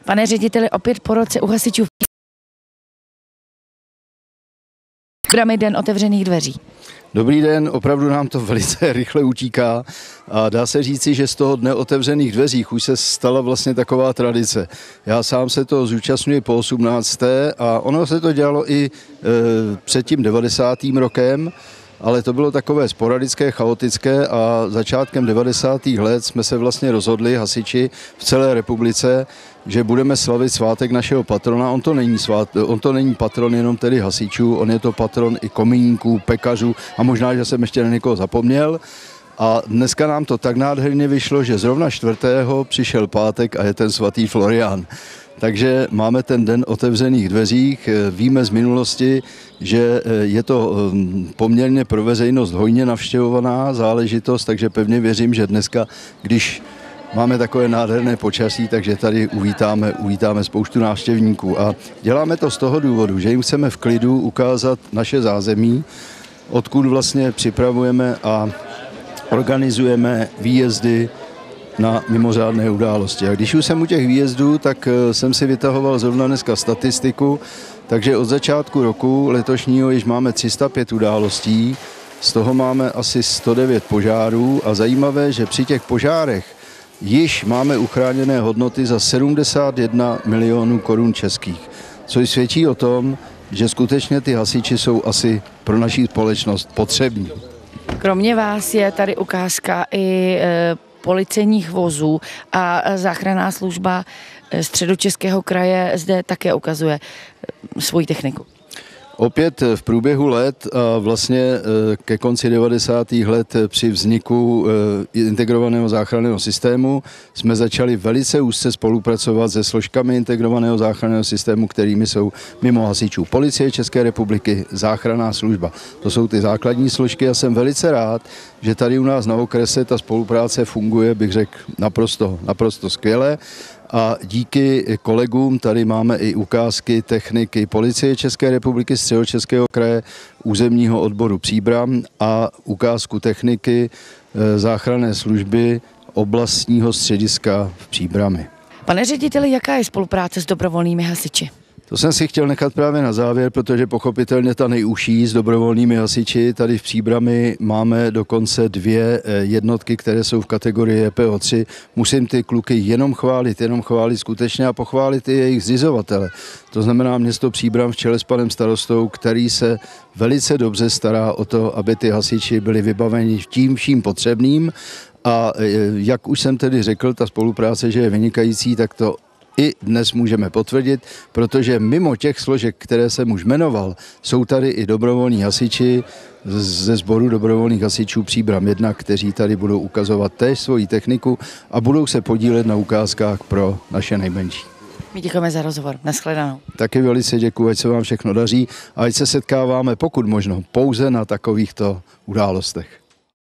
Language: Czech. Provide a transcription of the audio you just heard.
Pane řediteli, opět po roce u hasičů Příbrami den otevřených dveří. Dobrý den, opravdu nám to velice rychle utíká a dá se říci, že z toho dne otevřených dveřích už se stala vlastně taková tradice. Já sám se to zúčastňuji po 18. a ono se to dělalo i před tím 90. rokem, ale to bylo takové sporadické, chaotické a začátkem 90. let jsme se vlastně rozhodli, hasiči v celé republice, že budeme slavit svátek našeho patrona. On to není patron jenom tedy hasičů, on je to patron i komíníků, pekařů a možná, že jsem ještě na někoho zapomněl. A dneska nám to tak nádherně vyšlo, že zrovna 4. přišel pátek a je ten svatý Florián. Takže máme ten den otevřených dveřích, víme z minulosti, že je to poměrně pro veřejnost hojně navštěvovaná záležitost, takže pevně věřím, že dneska, když máme takové nádherné počasí, takže tady uvítáme spoustu návštěvníků. A děláme to z toho důvodu, že jim chceme v klidu ukázat naše zázemí, odkud vlastně připravujeme a organizujeme výjezdy na mimořádné události. A když už jsem u těch výjezdů, tak jsem si vytahoval zrovna dneska statistiku, takže od začátku roku letošního již máme 305 událostí, z toho máme asi 109 požárů a zajímavé, že při těch požárech již máme uchráněné hodnoty za 71 milionů korun českých, což svědčí o tom, že skutečně ty hasiči jsou asi pro naši společnost potřební. Kromě vás je tady ukázka i policejních vozů a záchranná služba Středočeského kraje zde také ukazuje svoji techniku. Opět v průběhu let a vlastně ke konci 90. let při vzniku integrovaného záchranného systému jsme začali velice úzce spolupracovat se složkami integrovaného záchranného systému, kterými jsou mimo hasičů Policie České republiky, záchranná služba. To jsou ty základní složky a jsem velice rád, že tady u nás na okrese ta spolupráce funguje, bych řekl, naprosto skvěle. A díky kolegům tady máme i ukázky techniky Policie České republiky, Středočeského kraje, územního odboru Příbram a ukázku techniky záchranné služby oblastního střediska v Příbrami. Pane řediteli, jaká je spolupráce s dobrovolnými hasiči? To jsem si chtěl nechat právě na závěr, protože pochopitelně ta nejužší s dobrovolnými hasiči. Tady v Příbrami máme dokonce 2 jednotky, které jsou v kategorii EPO3. Musím ty kluky jenom chválit skutečně a pochválit i jejich zřizovatele. To znamená město Příbram v čele s panem starostou, který se velice dobře stará o to, aby ty hasiči byli vybaveni tím vším potřebným. A jak už jsem tedy řekl, ta spolupráce, že je vynikající, tak to i dnes můžeme potvrdit, protože mimo těch složek, které jsem už jmenoval, jsou tady i dobrovolní hasiči ze sboru dobrovolných hasičů Příbram 1, kteří tady budou ukazovat též svoji techniku a budou se podílet na ukázkách pro naše nejmenší. My děkujeme za rozhovor. Nashledanou. Taky velice děkuji, ať se vám všechno daří a ať se setkáváme pokud možno pouze na takovýchto událostech.